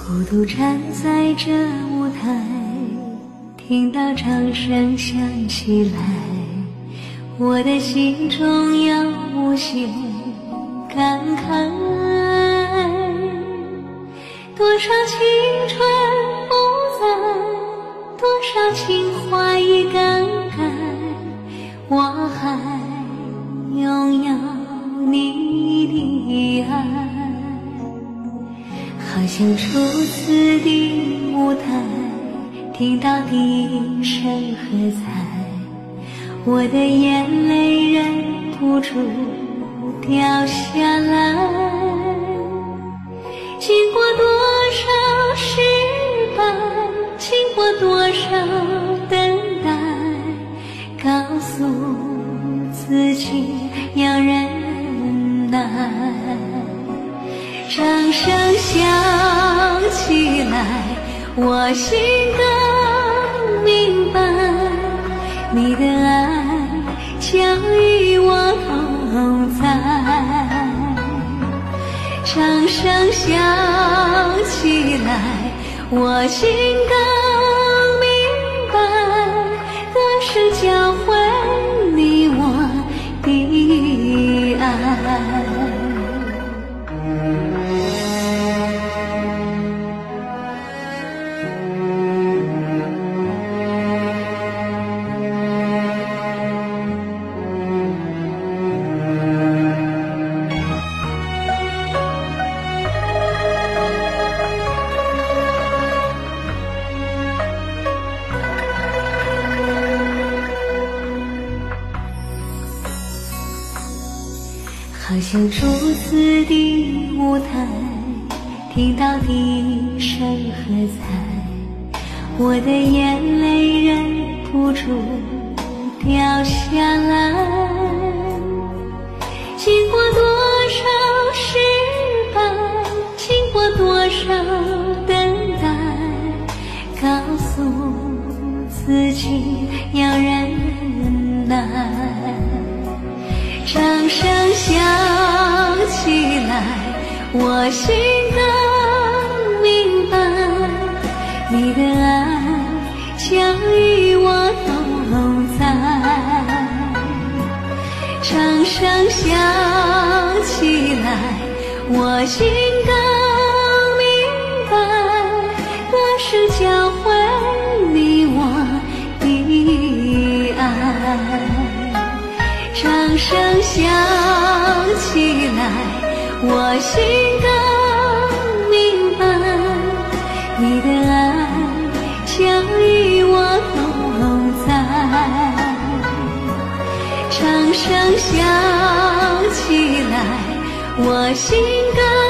孤独站在这舞台，听到掌声响起来，我的心中有无限感慨。多少青春不在，多少情怀已更改，我还拥有你的爱。好像初次的舞台，听到笛声喝彩，我的眼泪忍不住掉下来。经过多少失败，经过多少等待，告诉自己要忍耐。掌声响起来，我心更明白，你的爱将与我同在。掌声响起来，我心更明白，歌声教会你我的爱。好像初次的舞台，听到笛声喝彩，我的眼泪忍不住掉下来。经过多少失败，经过多少等待，告诉自己要忍耐。掌声响起来，我心更明白，你的爱将与我同在。掌声响起来，我心更明白，歌声教会你我的爱。掌声响起来，我心更明白，你的爱将与我同在。掌声响起来，我心更